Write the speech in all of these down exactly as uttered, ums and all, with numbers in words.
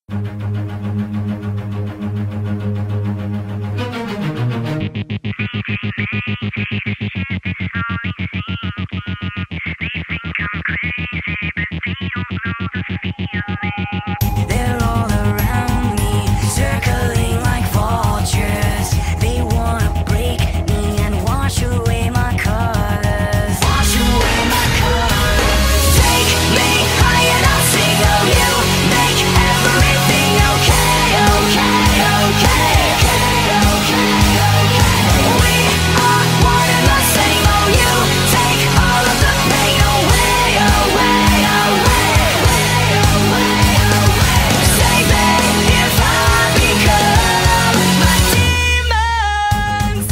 They're all around me, circling like vultures. They wanna break me and wash away my colors. Wash away my colors. Take me high and I'll sing of you. Make everything okay, okay, okay, okay, okay, okay. We are one and the same. Oh, you take all of the pain away, away, away, away, away. Save me if I become my demons.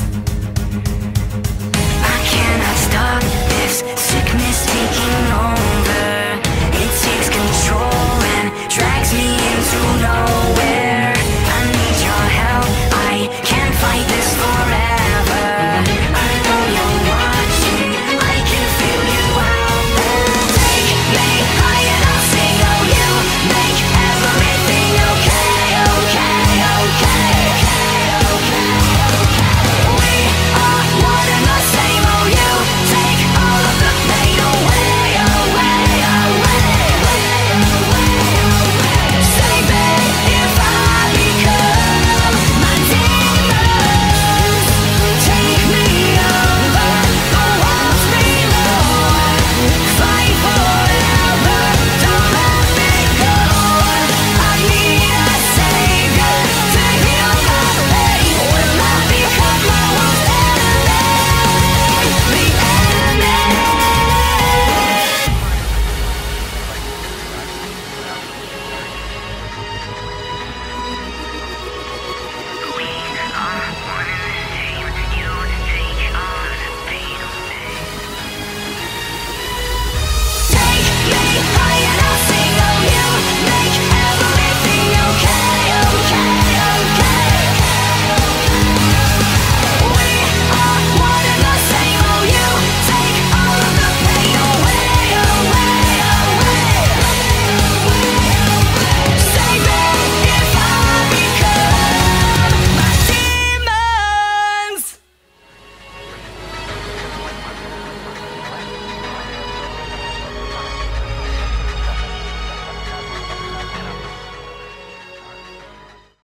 I cannot stop this sickness taking over. It takes control and drags me into no